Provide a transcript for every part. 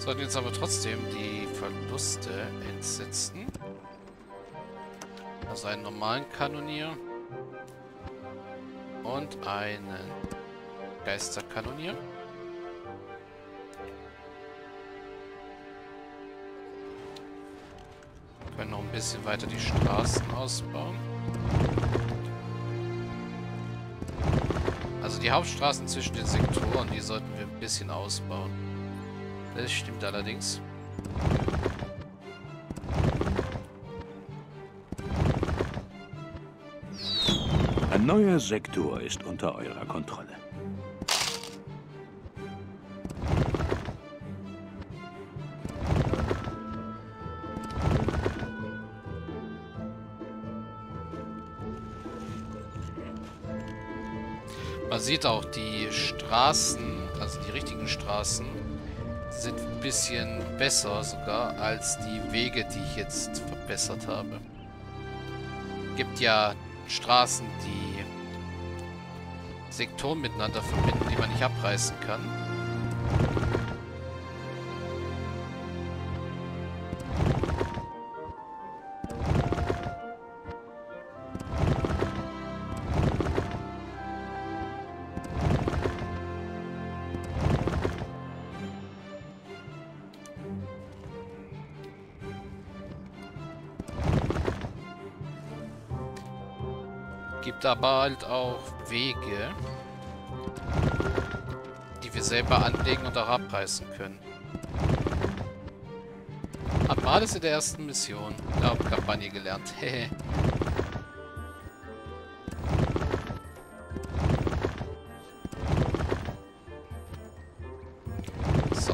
Sollten jetzt aber trotzdem die Verluste entsetzen. Also einen normalen Kanonier. Und einen Geisterkanonier. Wir können noch ein bisschen weiter die Straßen ausbauen. Also die Hauptstraßen zwischen den Sektoren, die sollten wir ein bisschen ausbauen. Das stimmt allerdings. Ein neuer Sektor ist unter eurer Kontrolle. Man sieht auch, die Straßen, also die richtigen Straßen, sind ein bisschen besser sogar als die Wege, die ich jetzt verbessert habe. Gibt ja Straßen, die Sektoren miteinander verbinden, die man nicht abreißen kann. Gibt aber halt auch Wege, die wir selber anlegen und auch abreißen können. Hat man alles in der ersten Mission der Hauptkampagne gelernt. Hehe. So.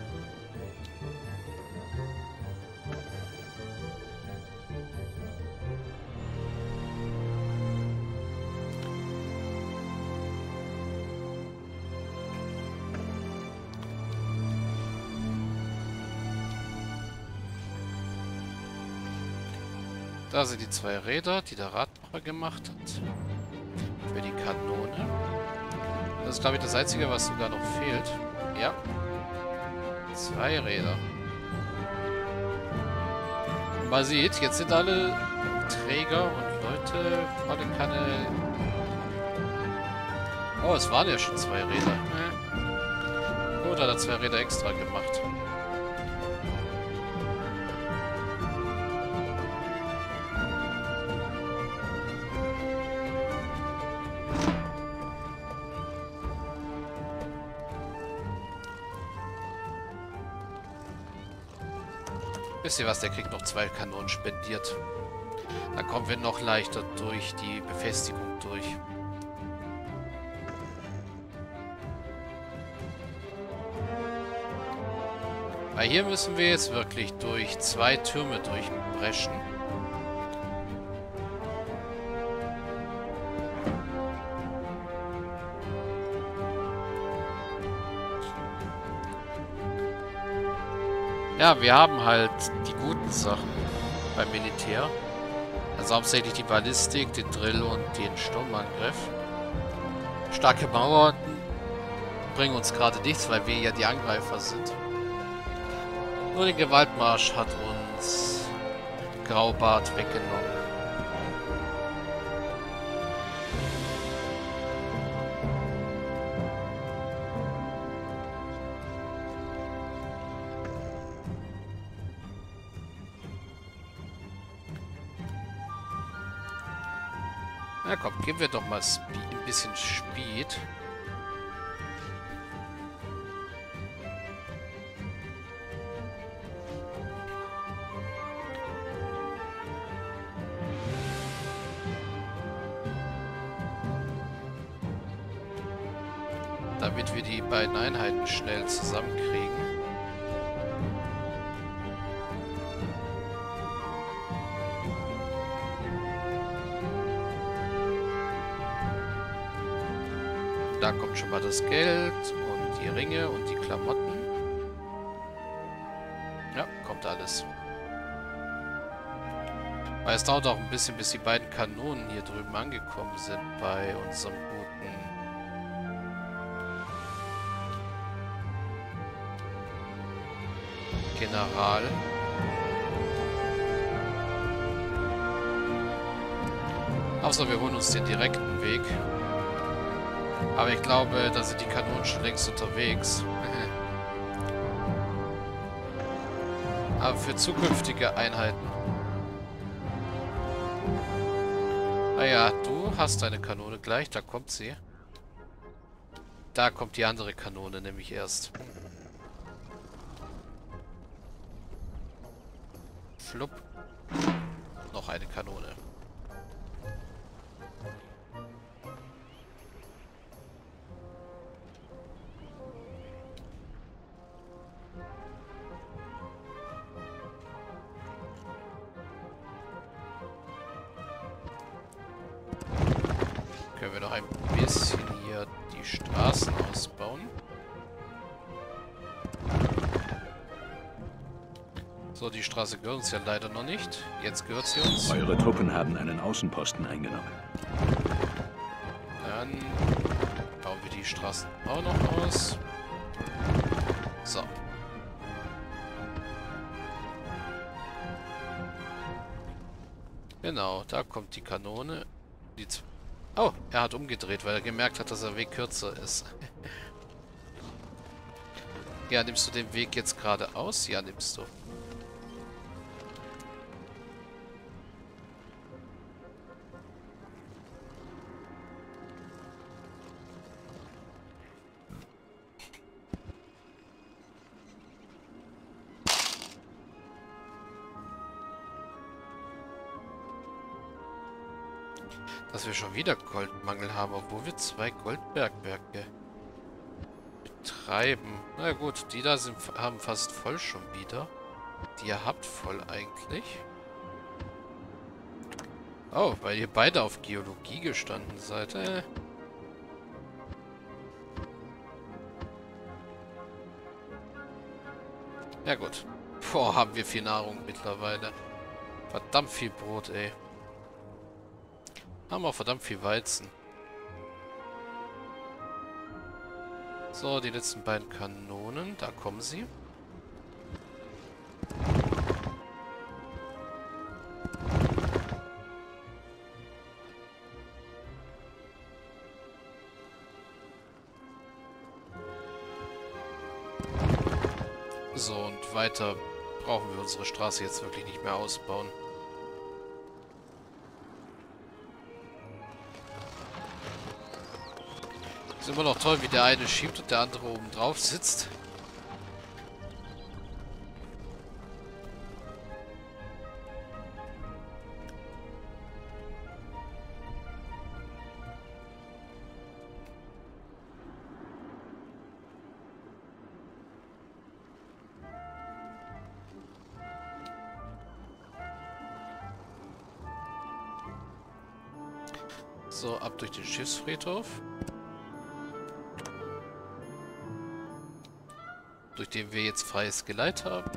Da sind die zwei Räder, die der Radmacher gemacht hat. Für die Kanone. Das ist, glaube ich, das Einzige, was sogar noch fehlt. Ja. 2 Räder. Man sieht, jetzt sind alle Träger und Leute volle Kanne. Oh, es waren ja schon 2 Räder. Gut, hat er 2 Räder extra gemacht. Wisst ihr was, der kriegt noch 2 Kanonen spendiert. Dann kommen wir noch leichter durch die Befestigung durch. Weil hier müssen wir jetzt wirklich durch 2 Türme durchbrechen. Ja, wir haben halt die guten Sachen beim Militär. Also hauptsächlich die Ballistik, den Drill und den Sturmangriff. Starke Mauern bringen uns gerade nichts, weil wir ja die Angreifer sind. Nur den Gewaltmarsch hat uns Graubart weggenommen. Na komm, geben wir doch mal ein bisschen Speed. Damit wir die beiden Einheiten schnell zusammenkriegen. Da kommt schon mal das Geld und die Ringe und die Klamotten. Ja, kommt alles. Weil es dauert auch ein bisschen, bis die beiden Kanonen hier drüben angekommen sind bei unserem guten... General. Außer wir holen uns den direkten Weg. Aber ich glaube, da sind die Kanonen schon längst unterwegs. Aber für zukünftige Einheiten. Naja, du hast deine Kanone gleich. Da kommt sie. Da kommt die andere Kanone nämlich erst. Flupp. Noch eine Kanone. Können wir noch ein bisschen hier die Straßen ausbauen. So, die Straße gehört uns ja leider noch nicht. Jetzt gehört sie uns. Eure Truppen haben einen Außenposten eingenommen. Dann bauen wir die Straßen auch noch aus. So. Genau, da kommt die Kanone. Oh, er hat umgedreht, weil er gemerkt hat, dass der Weg kürzer ist. Ja, nimmst du den Weg jetzt geradeaus? Ja, nimmst du. Dass wir schon wieder Goldmangel haben, obwohl wir 2 Goldbergwerke betreiben. Na gut, die da haben fast voll schon wieder. Die ihr habt voll eigentlich. Oh, weil ihr beide auf Geologie gestanden seid. Ja gut. Boah, haben wir viel Nahrung mittlerweile. Verdammt viel Brot, ey. Haben auch verdammt viel Weizen. So, die letzten beiden Kanonen. Da kommen sie. So, und weiter brauchen wir unsere Straße jetzt wirklich nicht mehr ausbauen. Ist immer noch toll, wie der eine schiebt und der andere oben drauf sitzt. So, ab durch den Schiffsfriedhof. Durch den wir jetzt freies Geleit haben.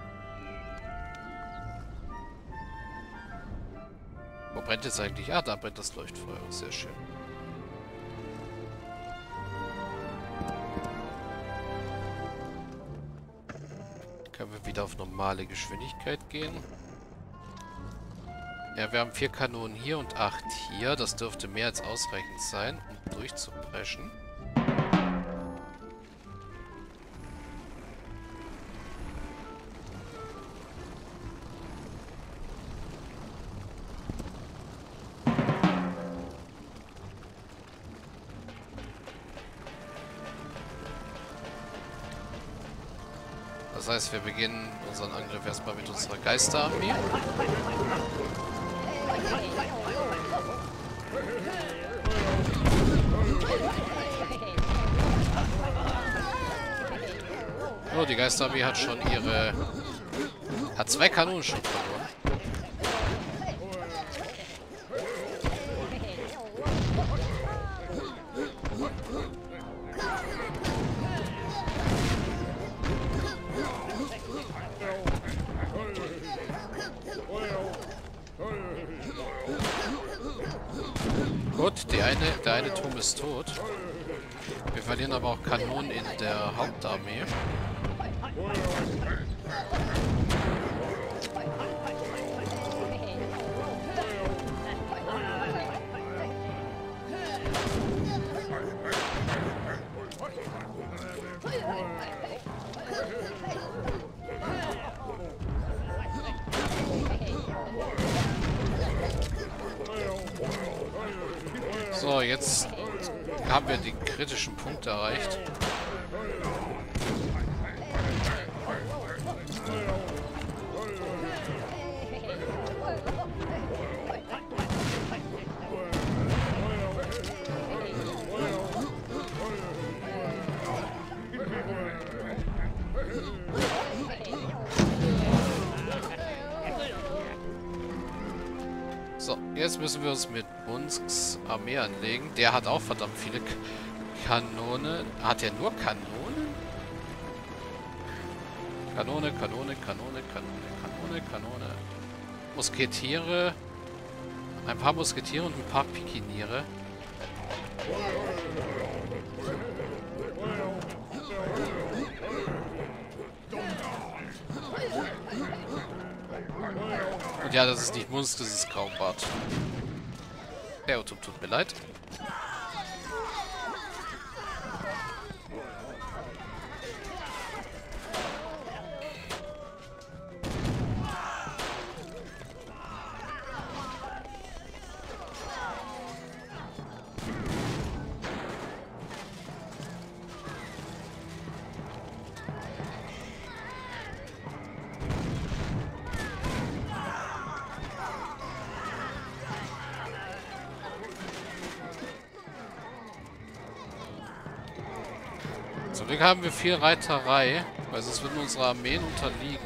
Wo brennt jetzt eigentlich? Ah, da brennt das Leuchtfeuer. Sehr schön. Können wir wieder auf normale Geschwindigkeit gehen. Ja, wir haben 4 Kanonen hier und 8 hier. Das dürfte mehr als ausreichend sein, um durchzupreschen. Das heißt, wir beginnen unseren Angriff erstmal mit unserer Geisterarmee. Oh, die Geisterarmee hat schon ihre... Hat 2 Kanonen schon verloren. Gut, der eine Turm ist tot. Wir verlieren aber auch Kanonen in der Hauptarmee. So, jetzt haben wir den kritischen Punkt erreicht. So, jetzt müssen wir uns mit Bunsks Armee anlegen. Der hat auch verdammt viele Kanonen. Hat er nur Kanonen? Kanone, Kanone, Kanone, Kanone, Kanone, Kanone. Musketiere. Ein paar Musketiere und ein paar Pikiniere. Und ja, das ist nicht Munsk, das ist Graubart. Ja, tut mir leid. Zum Glück haben wir viel Reiterei, weil sonst würden unsere Armeen unterliegen.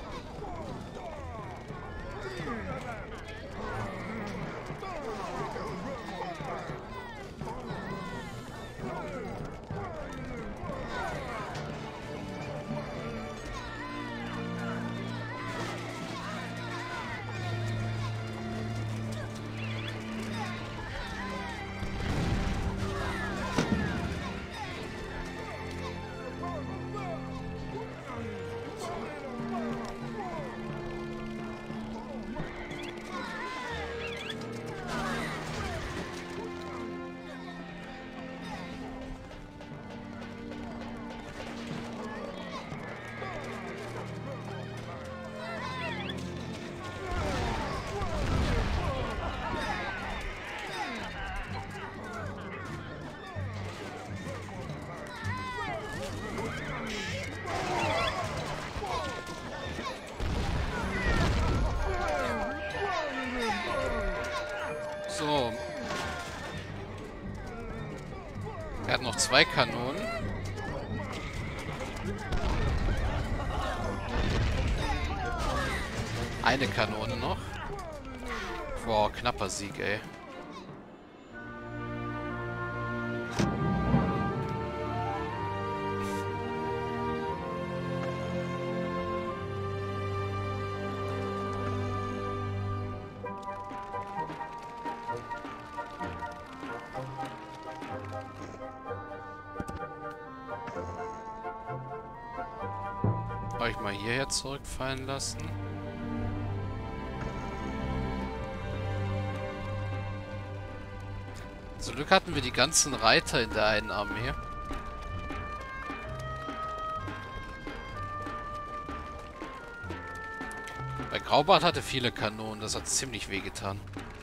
So. Er hat noch 2 Kanonen. Eine Kanone noch. Boah, knapper Sieg, ey. Euch mal hierher zurückfallen lassen. Zum Glück hatten wir die ganzen Reiter in der einen Armee. Bei Graubart hatte viele Kanonen, das hat ziemlich wehgetan.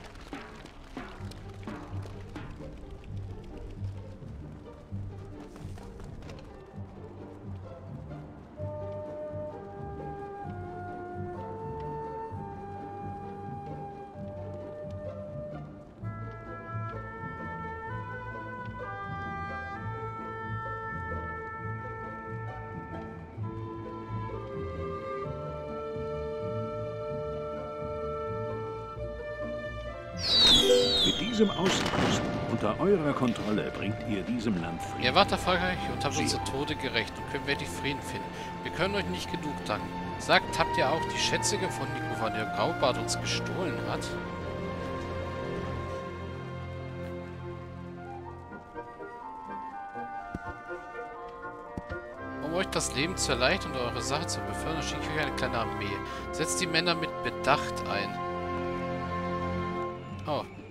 Mit diesem Außenposten unter eurer Kontrolle bringt ihr diesem Land Frieden. Ihr wart erfolgreich und habt unsere Tode gerecht und können wirklich Frieden finden. Wir können euch nicht genug danken. Sagt, habt ihr auch die Schätze gefunden, die Gouverneur Graubart uns gestohlen hat? Um Um euch das Leben zu erleichtern und eure Sache zu befördern, schicke ich euch eine kleine Armee. Setzt die Männer mit Bedacht ein. Oh.